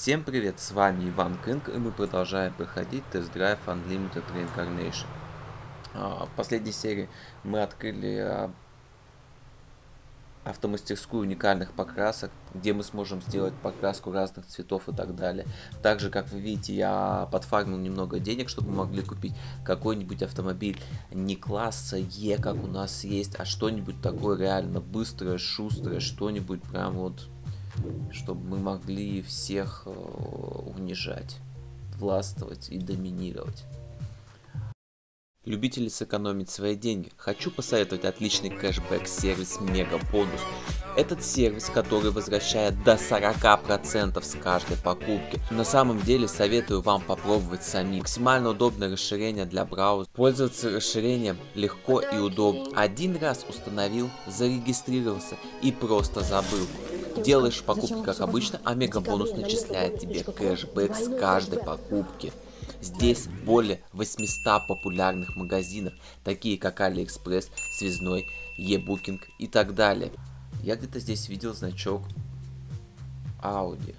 Всем привет, с вами Иван Кынк, и мы продолжаем проходить тест-драйв Unlimited Reincarnation. В последней серии мы открыли автомастерскую уникальных покрасок, где мы сможем сделать покраску разных цветов и так далее. Также, как вы видите, я подфармил немного денег, чтобы мы могли купить какой-нибудь автомобиль не класса Е, как у нас есть, а что-нибудь такое реально быстрое, шустрое, что-нибудь прям вот, чтобы мы могли всех унижать, властвовать и доминировать. Любители сэкономить свои деньги, хочу посоветовать отличный кэшбэк-сервис Мегабонус. Этот сервис, который возвращает до 40% с каждой покупки. На самом деле советую вам попробовать самим. Максимально удобное расширение для браузера. Пользоваться расширением легко и удобно. Один раз установил, зарегистрировался и просто забыл. Делаешь покупки как обычно, а Мегабонус начисляет тебе кэшбэк с каждой покупки. Здесь более 800 популярных магазинов, такие как Алиэкспресс, Связной, eBooking и так далее. Я где-то здесь видел значок Audi.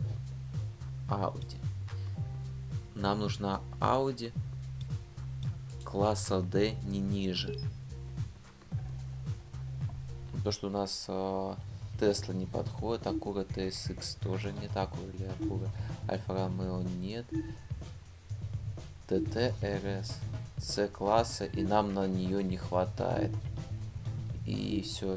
Нам нужна Audi класса D, не ниже. То, что у нас Tesla не подходит, Acura TSX тоже нет, Acura Альфа Ромео нет. ТТ РС С класса, и нам на нее не хватает. И все.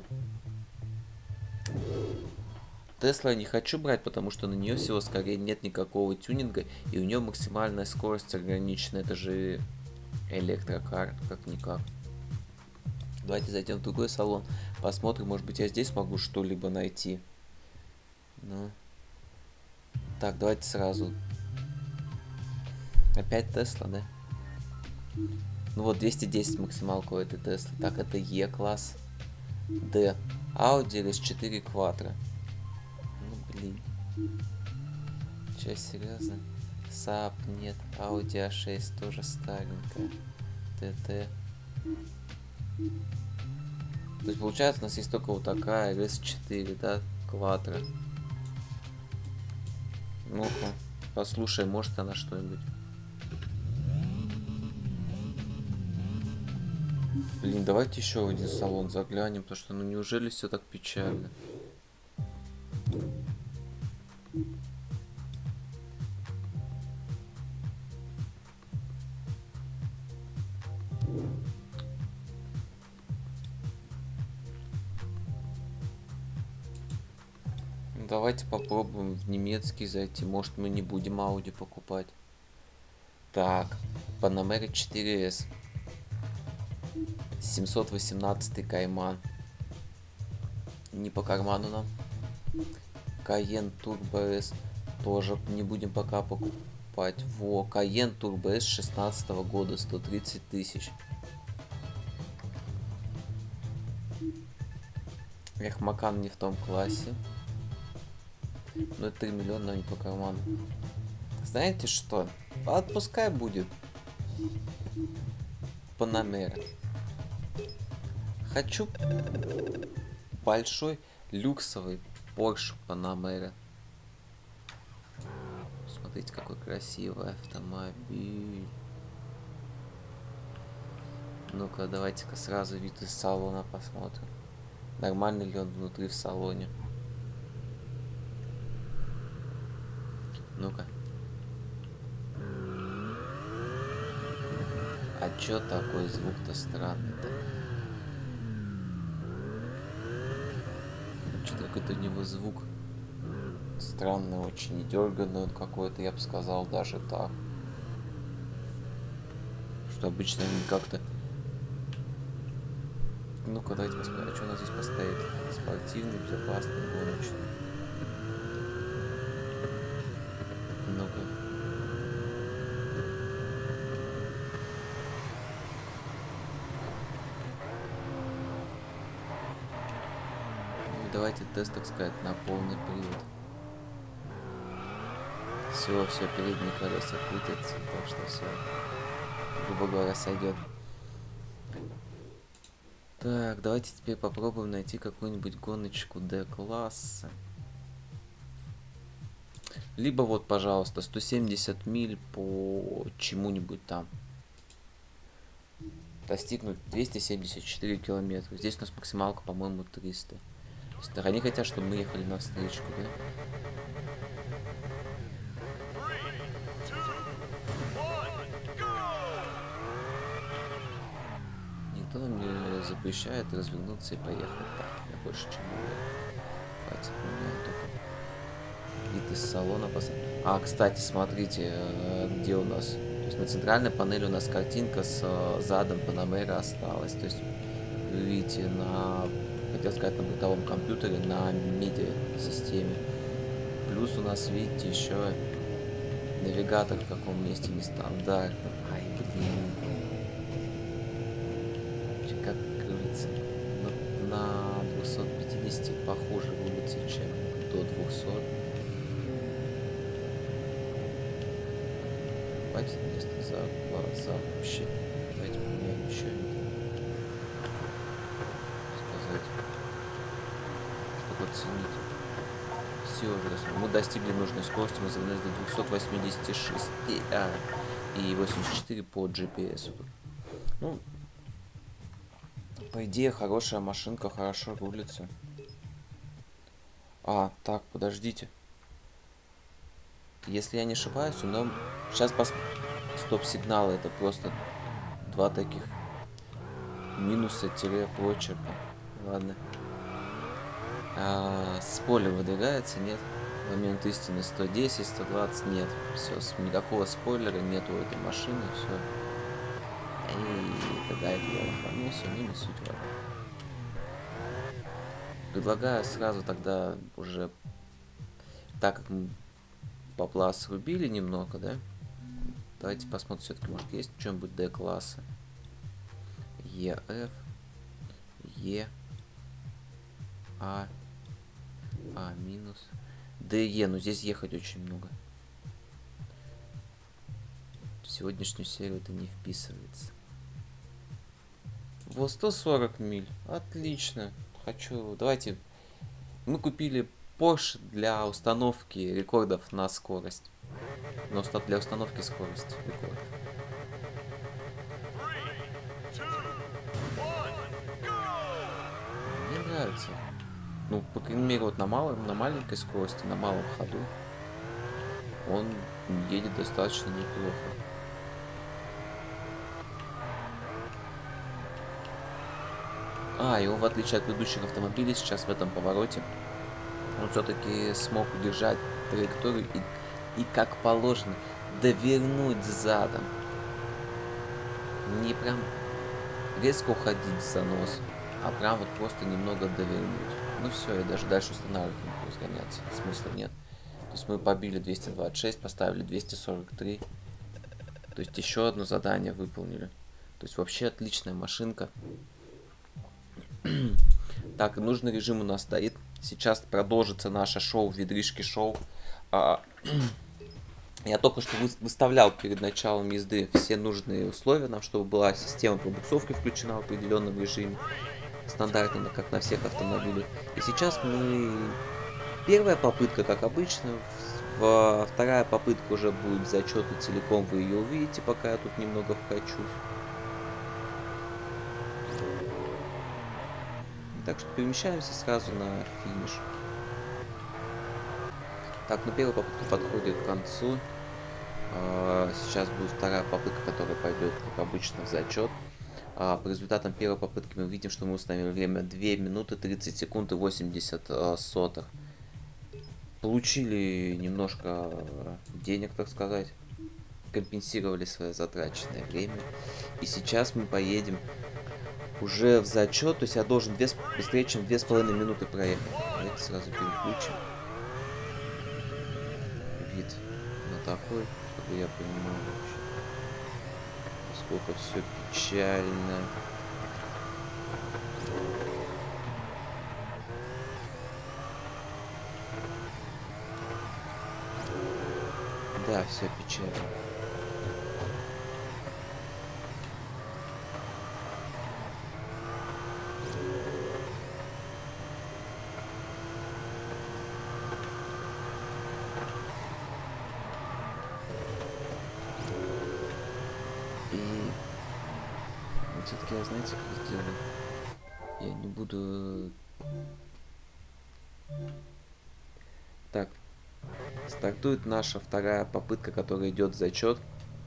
Тесла я не хочу брать, потому что на нее всего скорее нет никакого тюнинга, и у нее максимальная скорость ограничена. Это же электрокар, как-никак. Давайте зайдем в другой салон, посмотрим, может быть я здесь могу что-либо найти. Ну. Так, давайте сразу. Опять Тесла, да? Ну вот 210 максималка у этой Теслы. Так, это Е класс. Д. Audi RS4 Quattro. Ну блин. Че, серьезно? Saab нет. Audi A6 тоже старенькая. ТТ. То есть получается у нас есть только вот такая RS4, да? Quattro. Ну-ка, послушай, может она что-нибудь. Блин, давайте еще в один салон заглянем, потому что ну неужели все так печально? Давайте попробуем в немецкий зайти. Может, мы не будем Audi покупать. Так, Panamera 4S. 718 Кайман. Не по карману нам. Cayenne Turbo S. Тоже не будем пока покупать. Во, Cayenne Turbo S 16 года. 130 тысяч. Эх, Макан не в том классе. Ну, это 3 миллиона, но не по карману. Знаете что? Отпускай будет. Panamera. Хочу большой люксовый Porsche Panamera. Смотрите, какой красивый автомобиль. Ну-ка, давайте-ка сразу вид из салона посмотрим. Нормальный ли он внутри в салоне. Ну-ка. А чё такой звук-то странный-то? Что-то какой-то у него звук странный, очень дерганный он какой-то, я бы сказал, даже так. Что обычно они как-то... Ну-ка, давайте посмотрим, а что у нас здесь поставить? Спортивный, безопасный, гоночный. Ну-ка. Давайте тест, так сказать, на полный привод. Все, передние колеса крутятся, так что все, грубо говоря, сойдет. Так, давайте теперь попробуем найти какую-нибудь гоночку D-класса. Либо вот, пожалуйста, 170 миль по чему-нибудь там. Достигнуть 274 километра. Здесь у нас максималка, по-моему, 300. То есть, они хотят, чтобы мы ехали на встречку, да? Никто нам не запрещает развернуться и поехать. Так, я больше чем хватит меня только вид из салона посмотреть. А, кстати, смотрите, где у нас. То есть на центральной панели у нас картинка с задом Panamera осталась. То есть вы видите на, хотел сказать, на бортовом компьютере, на медиа системе. Плюс у нас, видите, еще навигатор в каком месте нестандартный. Ай, блин. Как говорится, на 250 похуже улицы, чем до 200. Хватит места за глаза вообще. Давайте поменяем еще сказать, чтобы оценить. Все уже мы достигли нужной скорости, мы загнались до 286 и 84 по GPS. Ну, по идее, хорошая машинка, хорошо рулится. А, так, подождите. Если я не ошибаюсь, у нас сейчас стоп-сигналы, это просто два таких минуса-прочерка. Ладно. Спойлер выдвигается, нет? Момент истины 110, 120, нет. Все, никакого спойлера нету у этой машины, все. И тогда я лоханулся, но не суть важно. Предлагаю сразу тогда уже, так как мы бабла срубили немного, да? Давайте посмотрим, все-таки, может, есть что-нибудь D-класса. EF, E, А минус. DE, ну здесь ехать очень много. В сегодняшнюю серию это не вписывается. Вот 140 миль. Отлично. Хочу. Давайте. Мы купили Porsche для установки рекордов на скорость. Но для установки скорости рекордов. Мне нравится. Ну, по крайней мере, вот на маленькой скорости, на малом ходу он едет достаточно неплохо. И он, в отличие от предыдущих автомобилей, сейчас в этом повороте он все-таки смог удержать траекторию и как положено, довернуть задом. Не прям резко уходить в занос, а прям вот просто немного довернуть. Ну все, я даже дальше устанавливать не буду разгоняться. Смысла нет. То есть мы побили 226, поставили 243. То есть еще одно задание выполнили. То есть вообще отличная машинка. Так, нужный режим у нас стоит. Сейчас продолжится наше шоу, ведришки шоу. Я только что выставлял перед началом езды все нужные условия нам, чтобы была система пробуксовки включена в определенном режиме. Стандартно, как на всех автомобилях. И сейчас мы... Первая попытка, как обычно. Вторая попытка уже будет зачеты целиком. Вы ее увидите, пока я тут немного вкачусь. Так что перемещаемся сразу на финиш. Так, ну первая попытка подходит к концу. Сейчас будет вторая попытка, которая пойдет, как обычно, в зачет. По результатам первой попытки мы видим, что мы установили время 2 минуты 30 секунд и 80 сотых. Получили немножко денег, так сказать. Компенсировали свое затраченное время. И сейчас мы поедем уже в зачет. То есть я должен быстрее, чем 2,5 минуты проехать. Давайте сразу переключим вид на такой, чтобы я понимал вообще, насколько все печально. Да, все печально. все-таки я, знаете, как сделаю? Я не буду... Так. Стартует наша вторая попытка, которая идет в зачет.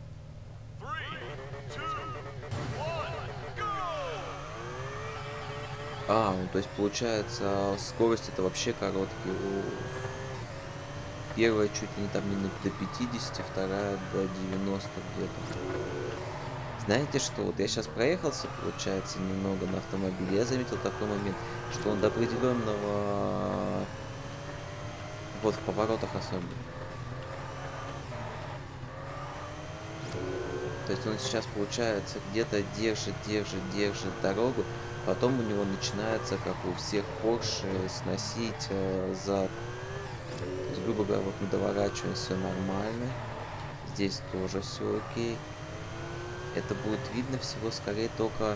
Ну то есть получается скорость это вообще короткий. Первая чуть ли не там минут до 50, вторая до 90 где-то. Знаете что, вот я сейчас проехался, получается, немного на автомобиле. Я заметил такой момент, что он до определенного... Вот в поворотах особенно. То есть он сейчас, получается, где-то держит дорогу. Потом у него начинается, как у всех Porsche, сносить зад. То есть, грубо говоря, вот мы доворачиваем, все нормально. Здесь тоже все окей. Это будет видно всего скорее только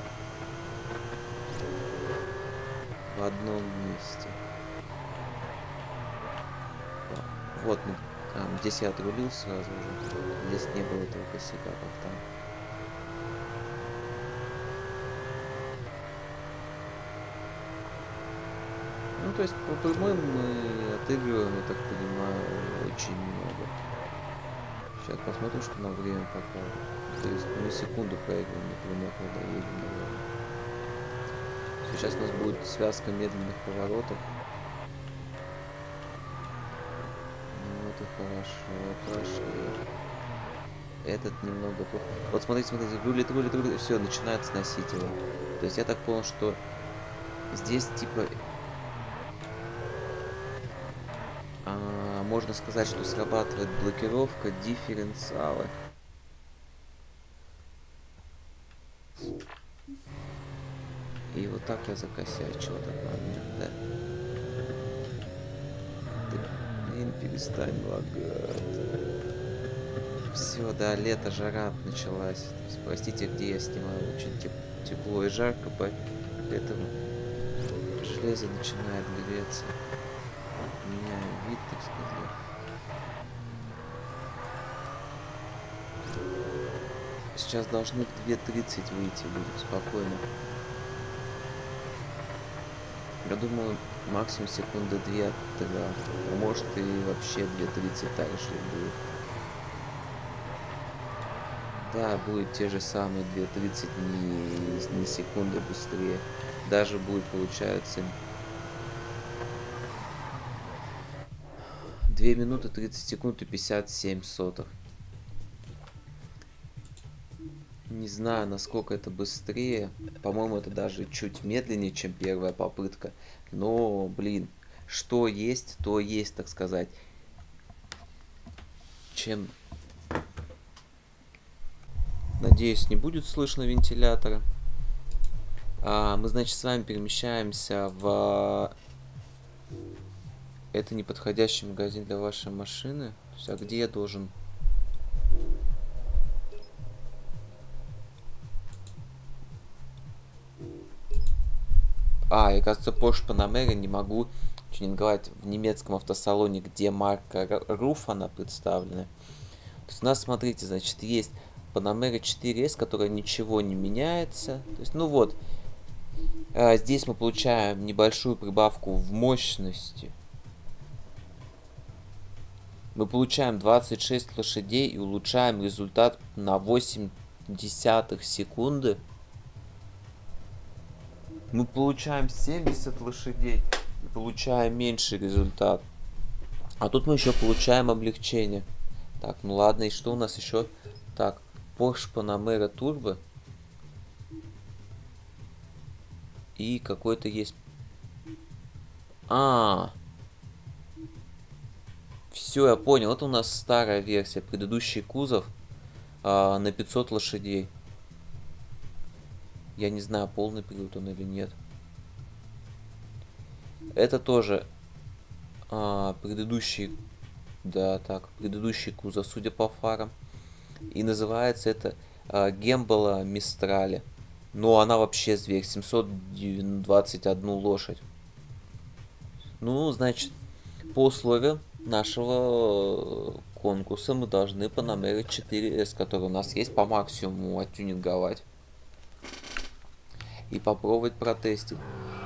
в одном месте. Вот, здесь я отрулил сразу же. Здесь не было этого косяка, как там. Ну, то есть, по прямой мы отыгрываем, я так понимаю, очень много. Сейчас посмотрим, что нам время покажет. То есть, мы секунду проиграем, например, когда едем, наверное. Сейчас у нас будет связка медленных поворотов. Ну, это хорошо, прошли. Этот немного плохо. Вот смотрите, рулит, все, начинает сносить его. То есть, я так понял, что здесь, типа... можно сказать, что срабатывает блокировка дифференциала. И вот так я закосячил этот момент, да? Блин, перестань лагать. Все, да, лето, жара началась. Простите, где я снимаю, очень тепло и жарко, поэтому железо начинает греться. Меняю вид, так сказать. Сейчас должны в 2:30 выйти, будет спокойно. Я думаю, максимум секунды 2-3. А может и вообще 2:30 так же будет. Да, будет те же самые 2:30, не секунды быстрее. Даже будет, получается, 2 минуты 30 секунд и 57 сотых. Не знаю, насколько это быстрее. По-моему, это даже чуть медленнее, чем первая попытка. Но, блин, что есть, то есть, так сказать. Чем... Надеюсь, не будет слышно вентилятора. Мы, значит, с вами перемещаемся в... Это неподходящий магазин для вашей машины. То есть, а где я должен... Я, кажется, Porsche Panamera не могу тюнинговать в немецком автосалоне, где марка RUF она представлена. То есть у нас, смотрите, значит, есть Panamera 4S, которая ничего не меняется. То есть, ну вот, здесь мы получаем небольшую прибавку в мощности. Мы получаем 26 лошадей и улучшаем результат на 0,8 секунды. Мы получаем 70 лошадей и получаем меньший результат. А тут мы еще получаем облегчение. Так, ну ладно, и что у нас еще? Так, Porsche Panamera Turbo. И какой-то есть... Все, я понял. Это у нас старая версия. Предыдущий кузов на 500 лошадей. Я не знаю, полный привод он или нет. Это тоже предыдущий... Да, так, предыдущий кузов, судя по фарам. И называется это Гембола Мистрале. Но она вообще зверь. 721 лошадь. Ну, значит, по условиям нашего конкурса мы должны Panamera 4S, который у нас есть, по максимуму оттюнинговать. и попробовать протестить.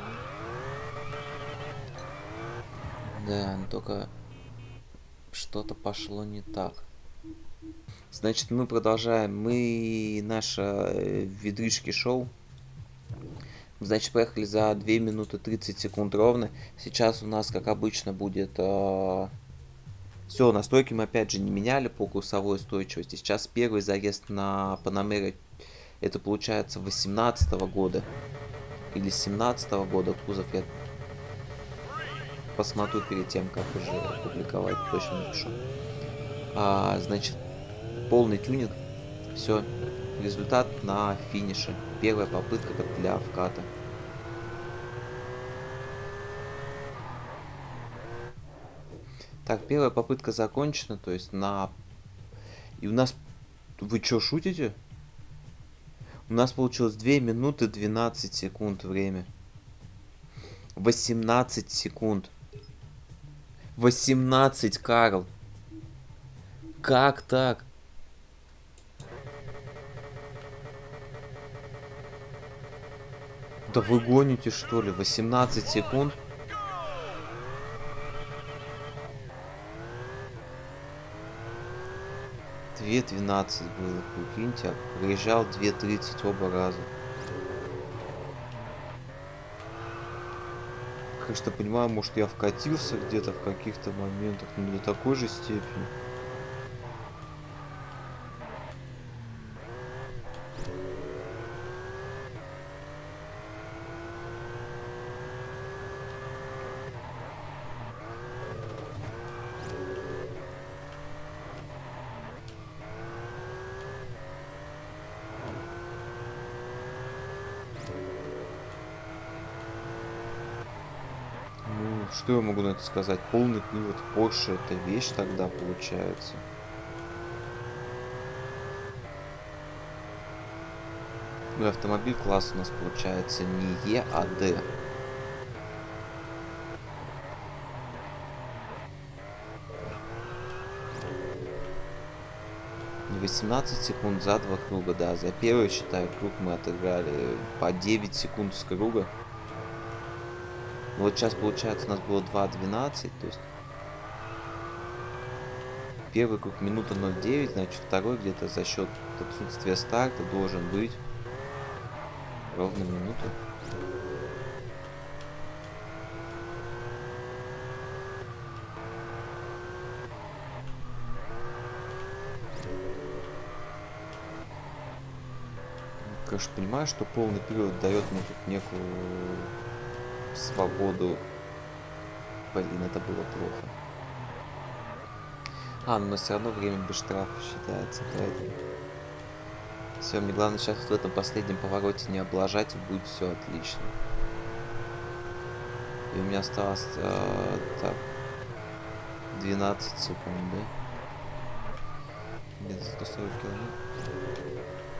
Да, но только что-то пошло не так. Значит, мы продолжаем. Мы наше ведришки шоу. Значит, проехали за 2 минуты 30 секунд ровно. Сейчас у нас, как обычно, будет... Все, настройки мы опять же не меняли по курсовой устойчивости. Сейчас первый заезд на Panamera, это получается 18 года. Или 17 года. Кузов я посмотрю перед тем, как уже опубликовать. Точно напишу. Значит, полный тюнинг. Все. Результат на финише. Первая попытка для вката. Так, первая попытка закончена, то есть на... И у нас... Вы чё, шутите? У нас получилось 2 минуты 12 секунд время. 18 секунд. 18, Карл. Как так? Да вы гоните, что ли? 18 секунд? Две 12 было, прикиньте, приезжал 2:30 оба раза. Конечно, понимаю, может я вкатился где-то в каких-то моментах, но не до такой же степени. Что я могу на это сказать? Полный привод Porsche — это вещь тогда получается. Ну и автомобиль класс у нас получается не Е, а Д. Не 18 секунд за 2 круга, да. За первый, считаю, круг мы отыграли по 9 секунд с круга. Вот сейчас, получается, у нас было 2:12, то есть первый круг минута 0:09, значит второй где-то за счет отсутствия старта должен быть ровно минуту. Конечно, понимаю, что полный привод дает мне тут некую свободу. Блин, это было плохо. Но все равно время без штрафа считается, поэтому... Все, мне главное сейчас в этом последнем повороте не облажать, и будет все отлично. И у меня осталось так, 12 секунд, да? Где-то 140 километров.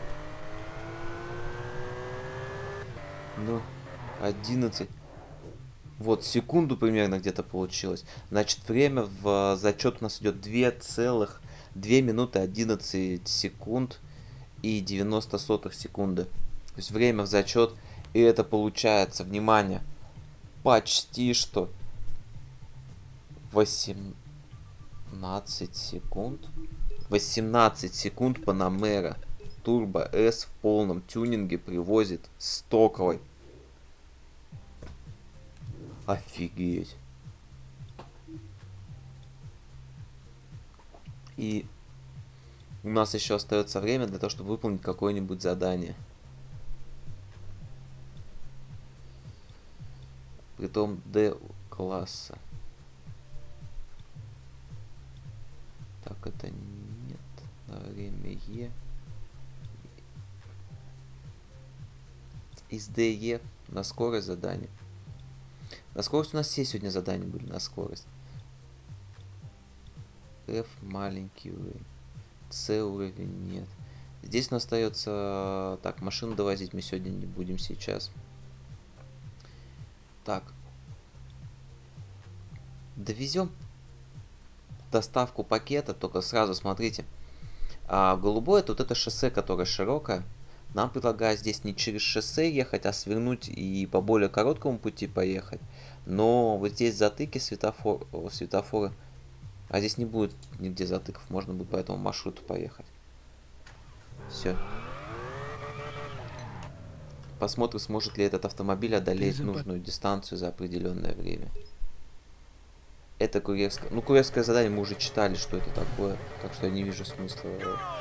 Ну, 11. Вот, секунду примерно где-то получилось. Значит, время в зачет у нас идет 2 минуты 11 секунд и 90 сотых секунды. То есть время в зачет. И это получается, внимание, почти что 18 секунд. 18 секунд Panamera Turbo S в полном тюнинге привозит стоковой. Офигеть. И у нас еще остается время для того, чтобы выполнить какое-нибудь задание. Притом D класса. Так, это нет. Время Е. Из DE на скорость задание. На скорость у нас все сегодня задания были на скорость. F маленький уровень. C уровень нет. Здесь у нас остается... Так, машину довозить мы сегодня не будем сейчас. Так. Довезем доставку пакета, только сразу смотрите. Голубое это вот это шоссе, которое широкое. Нам предлагают здесь не через шоссе ехать, а свернуть и по более короткому пути поехать. Но вот здесь затыки светофоры. А здесь не будет нигде затыков, можно будет по этому маршруту поехать. Все. Посмотрим, сможет ли этот автомобиль одолеть нужную дистанцию за определенное время. Это курьерское... Ну, курьерское задание мы уже читали, что это такое. Так что я не вижу смысла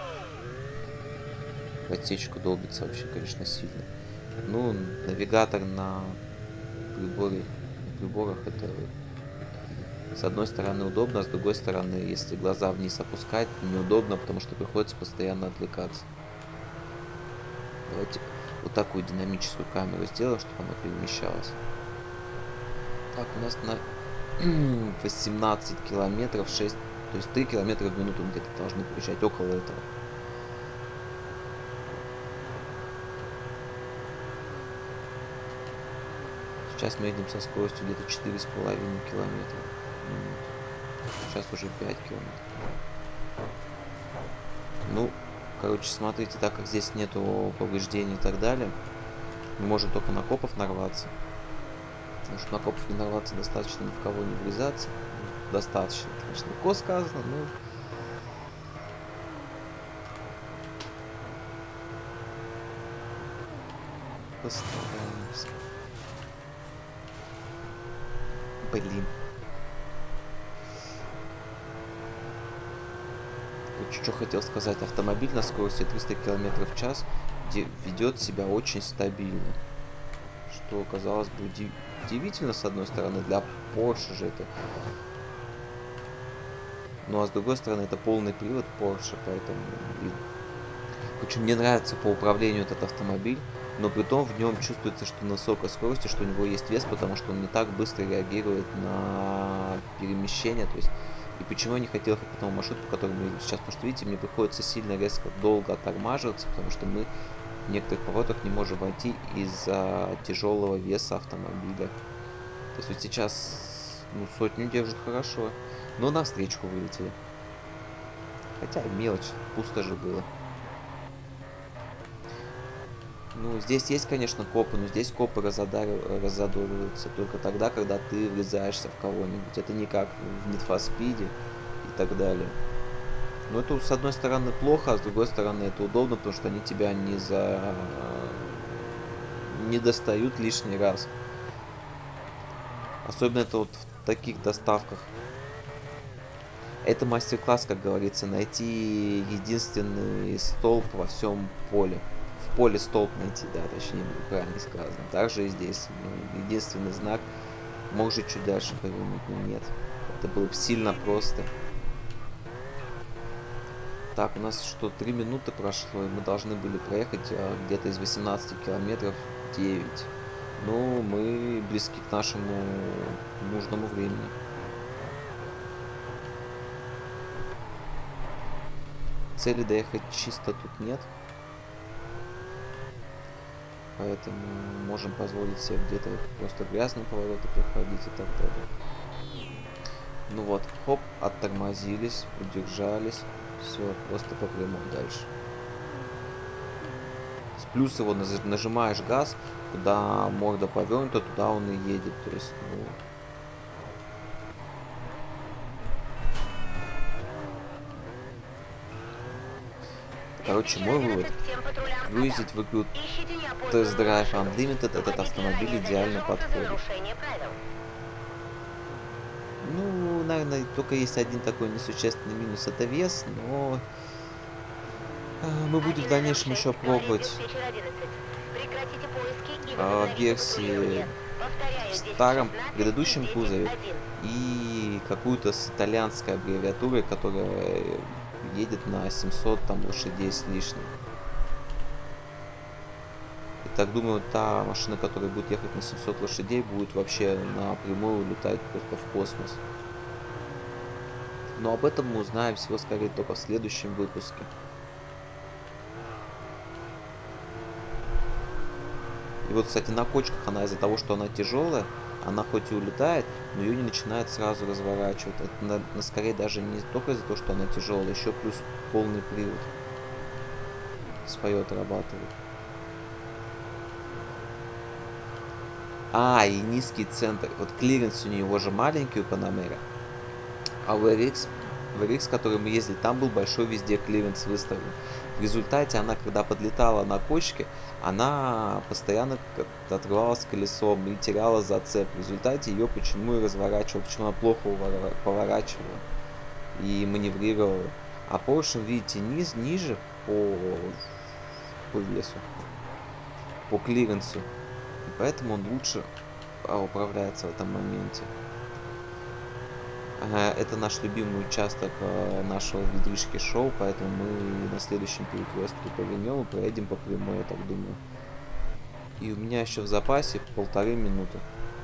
в отсечку долбиться вообще, конечно, сильно. Ну, навигатор на приборах это... С одной стороны удобно, а с другой стороны, если глаза вниз опускать, неудобно, потому что приходится постоянно отвлекаться. Давайте вот такую динамическую камеру сделаем, чтобы она перемещалась. Так, у нас на 18 километров 6, то есть 3 километра в минуту где-то должны проезжать, около этого. Сейчас мы едем со скоростью где-то 4,5 километра в минуту. Сейчас уже 5 километров. Ну, короче, смотрите, так как здесь нету повреждений и так далее, мы можем только на копов нарваться. Потому что на копов не нарваться, достаточно ни в кого не врезаться. Достаточно, конечно, легко сказано, но... Постараемся. Блин. Что хотел сказать, автомобиль на скорости 300 км в час ведет себя очень стабильно, что казалось бы удивительно с одной стороны, для Porsche же это, ну а с другой стороны это полный привод Porsche, поэтому короче, мне нравится по управлению этот автомобиль, но при том в нем чувствуется, что на высокой скорости, что у него есть вес, потому что он не так быстро реагирует на перемещение, то есть. И почему я не хотел ехать по тому маршруту, по которому мы едем сейчас? Потому что, видите, мне приходится сильно резко долго оттормаживаться, потому что мы в некоторых поворотах не можем войти из-за тяжелого веса автомобиля. То есть вот сейчас, ну, сотню держит хорошо. Но на встречку вылетели. Хотя мелочь, пусто же было. Ну, здесь есть, конечно, копы, но здесь копы разодориваются только тогда, когда ты врезаешься в кого-нибудь. Это не как в Need for Speed и так далее. Но это, с одной стороны, плохо, а с другой стороны, это удобно, потому что они тебя не достают лишний раз. Особенно это вот в таких доставках. Это мастер-класс, как говорится, найти единственный столб во всем поле. В поле столб найти, да, точнее, правильно сказано. Также и здесь, ну, единственный знак, может чуть дальше повернуть, но нет. Это было бы сильно просто. Так, у нас что, 3 минуты прошло, и мы должны были проехать где-то из 18 километров 9. Ну, мы близки к нашему нужному времени. Цели доехать чисто тут нет. Поэтому можем позволить себе где-то просто грязные повороты проходить и так далее. Ну вот, хоп, оттормозились, удержались. Все, просто по прямой дальше. Плюс его нажимаешь газ, куда морда повернута, туда он и едет. То есть, ну... Короче, мой вывод. Грузить в игру Test Drive Unlimited этот автомобиль идеально подходит. Ну, наверное, только есть один такой несущественный минус, это вес, но мы будем в дальнейшем еще пробовать версии в старом предыдущем кузове и какую-то с итальянской аббревиатурой, которая едет на 700 там лошадей с лишним. И так думаю, та машина, которая будет ехать на 700 лошадей, будет вообще напрямую улетать просто в космос. Но об этом мы узнаем всего скорее только в следующем выпуске. И вот, кстати, на кочках она из-за того, что она тяжелая, она хоть и улетает, но ее не начинает сразу разворачивать. Это скорее даже не только из-за того, что она тяжелая, еще плюс полный привод свое отрабатывает. И низкий центр. Вот клиренс у него же маленький у Panamera. А у RX, который мы ездили, там был большой везде клиренс выставлен. В результате она, когда подлетала на кочке, она постоянно отрывалась колесом и теряла зацеп. В результате ее почему и разворачивала, почему она плохо поворачивала и маневрировала. А Porsche, видите, ниже по весу, по клиренсу. И поэтому он лучше управляется в этом моменте. Это наш любимый участок нашего ведришки шоу, поэтому мы на следующем перекрестке повернем и проедем по прямой, я так думаю. И у меня еще в запасе 1,5 минуты.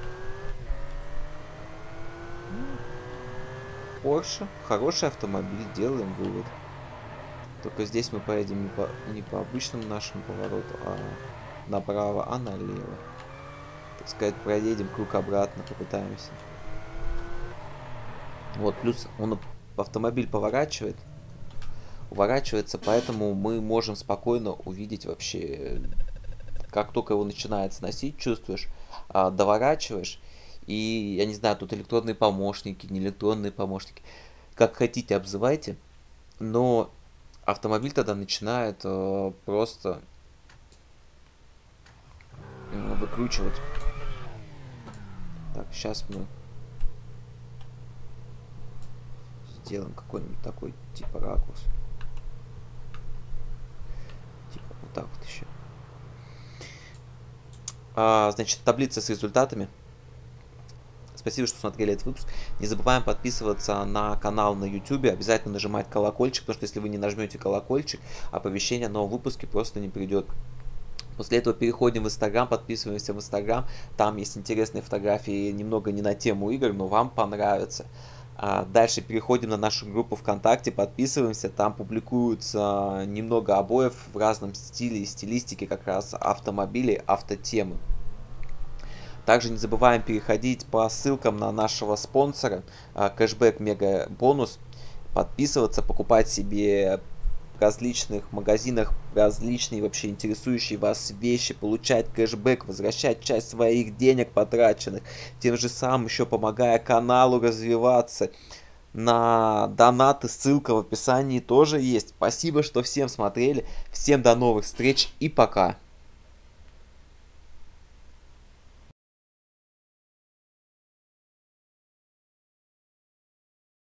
Porsche, хороший автомобиль, делаем вывод. Только здесь мы поедем не по обычному нашему повороту, а направо, а налево. Так сказать, проедем круг обратно, попытаемся. Вот, плюс автомобиль уворачивается, поэтому мы можем спокойно увидеть вообще, как только его начинает сносить, чувствуешь, доворачиваешь, и, я не знаю, тут электронные помощники, не электронные помощники, как хотите обзывайте, но автомобиль тогда начинает просто выкручивать. Так, сейчас мы сделаем какой-нибудь такой типа ракурс. Типа вот так вот еще. Значит, таблица с результатами. Спасибо, что смотрели этот выпуск. Не забываем подписываться на канал на YouTube. Обязательно нажимать колокольчик, потому что если вы не нажмете колокольчик, оповещение о новом выпуске просто не придет. После этого переходим в Instagram, подписываемся в Instagram. Там есть интересные фотографии, немного не на тему игр, но вам понравится. Дальше переходим на нашу группу ВКонтакте, подписываемся. Там публикуются немного обоев в разном стиле и стилистике, как раз автомобилей, автотемы. Также не забываем переходить по ссылкам на нашего спонсора, кэшбэк Мега Бонус, подписываться, покупать себе в различных магазинах различные вообще интересующие вас вещи, получать кэшбэк, возвращать часть своих денег потраченных, тем же самым еще помогая каналу развиваться. На донаты ссылка в описании тоже есть. Спасибо, что всем смотрели, всем до новых встреч и пока.